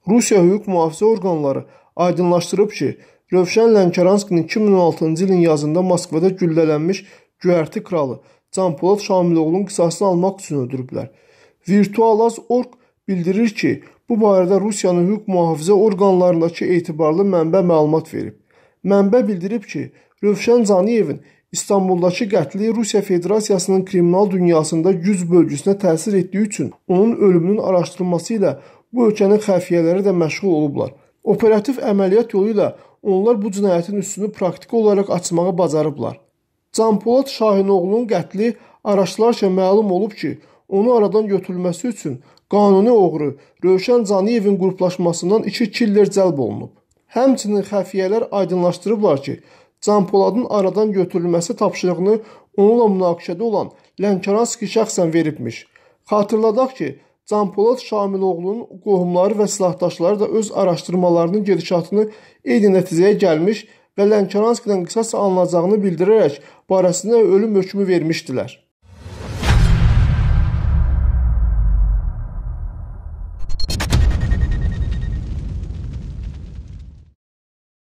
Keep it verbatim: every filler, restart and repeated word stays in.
Rusiya hüquq mühafizə orqanları aydınlaşdırıb ki, Rövşən Lənkəranskinin iki min on altıncı ilin yazında Moskvada güllələnmiş göyərti kralı Can Polad Şamiloğlu'nun qisasını almaq üçün öldürüblər. Virtualaz nöqtə org bildirir ki, bu barədə Rusiyanın hüquq mühafizə orqanlarındakı etibarlı mənbə məlumat verib. Mənbə bildirib ki, Rövşən Caniyevin İstanbuldakı qətli Rusiya Federasiyasının kriminal dünyasında güc bölgüsünə təsir etdiyi üçün onun ölümünün araşdırılması ilə bu ölkənin xəfiyyələri də məşğul olublar. Operativ əməliyyat yolu ilə onlar bu cinayətin üstünü praktiki olaraq açmağı bacarıblar. Can Polad Şahinoğlu'nun qətli araşdırılarkən məlum olub ki, onu aradan götürülməsi üçün qanuni oğru Rövşən Caniyevin qruplaşmasından iki killer cəlb olunub. Həmçinin xəfiyyələr aydınlaşdırıblar ki, Can Poladın aradan götürülməsi tapşırığını onunla münaqişədə olan Lənkəranski şəxsən veribmiş. Xatırladaq ki, Can Polad Şamiloğlu'nun qohumları və silahdaşları da öz araşdırmalarının gedişatını eyni nəticəyə gəlmiş və Lənkəranskidən qisas alınacağını bildirərək barəsində ölüm hökmü vermişdilər.